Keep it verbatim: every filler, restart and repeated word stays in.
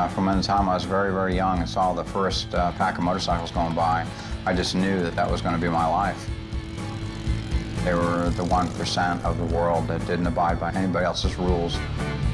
Uh, from the time I was very, very young and saw the first uh, pack of motorcycles going by, I just knew that that was going to be my life. They were the one percent of the world that didn't abide by anybody else's rules.